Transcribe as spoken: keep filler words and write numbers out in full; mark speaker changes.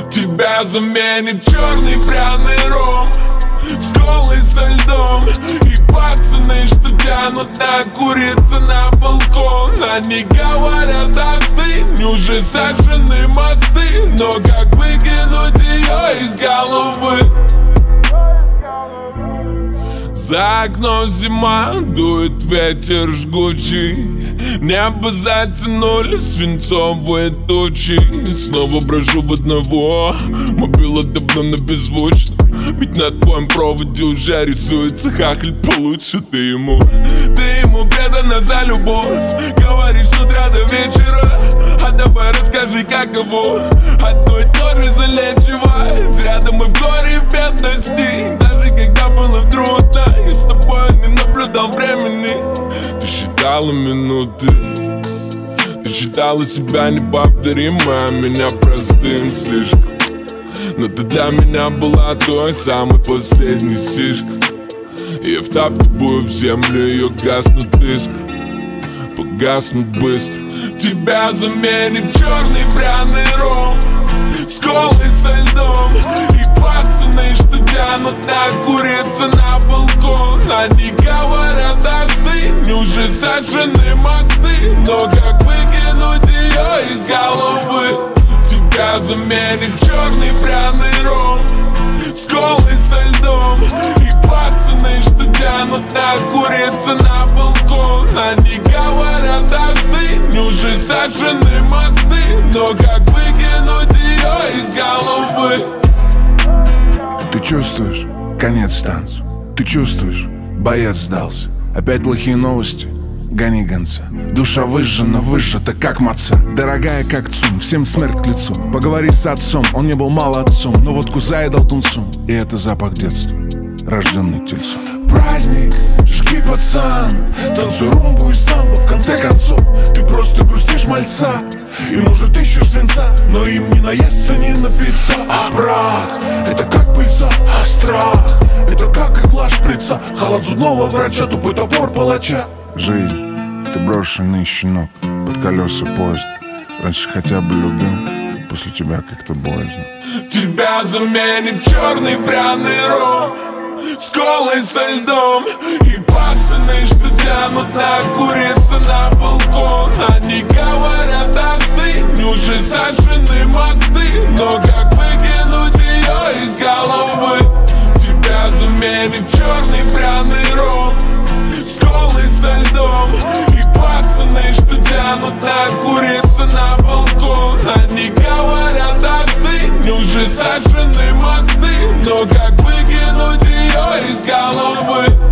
Speaker 1: Тебя заменит черный пряный ром с колой со льдом. И пацаны, что тянут накуриться на балкон, они говорят: остынь, уже сожжены мосты. Но как выкинуть ее из головы? За окном зима, дует ветер жгучий, небо затянули свинцовые тучи. Снова брожу в одного, мобила давно на беззвучном, ведь на твоем проводе уже рисуется хахаль получше. Ты ему, ты ему предана за любовь, говоришь с утра до вечера. А давай расскажи, как его одно и то же залечивать. Рядом и в горе, и в бедности, даже когда было трудно, я с тобой не наблюдал времени. Ты считала минуты, ты считала себя неповторимой, а меня простым слишком. Но ты для меня была той самой последней сишкой. Я втаптываю в землю ее гаснут искры, погаснут быстро. Тебя заменит черный пряный ром с колой со льдом. И пацаны, что тянут накуриться на балкон, они говорят: остынь, уже сожжены мосты. Но как выкинуть ее из головы? Тебя заменит черный пряный ром с колой со льдом. И пацаны, что тянут накуриться на балкон, они говорят: остынь, уже сожжены мосты. Но как выкинуть ее из головы?
Speaker 2: Ты чувствуешь конец танцу, ты чувствуешь, боец сдался. Опять плохие новости, гони гонца. Душа выжжена, выжжета, как маца. Дорогая, как цум, всем смерть к лицу. Поговори с отцом, он не был молодцом, но водку заедал тунцом. И это запах детства, рожденный тельцом. Праздник, жги, пацан, танцуй румбу и самбо. В конце концов, ты просто грустишь мальца и, может, ищешь свинца, но им не наесться, не напиться. А брак, это как пыльца, а страх, это как игла шприца, халат зубного врача, тупой топор палача. Жизнь, ты брошенный щенок под колеса поезда. Раньше хотя бы любил, после тебя как-то боязно.
Speaker 1: Тебя заменит черный пряный ром с колой со льдом. И пацаны, что тянут накуриться на балкон, они говорят: остынь, уже сожжены мосты. Но как выкинуть ее из головы? Тебя заменит черный пряный ром с колой со льдом. И пацаны, что тянут накуриться на балкон, они говорят: остынь, уже сожжены мосты. Но как выкинуть ее из головы?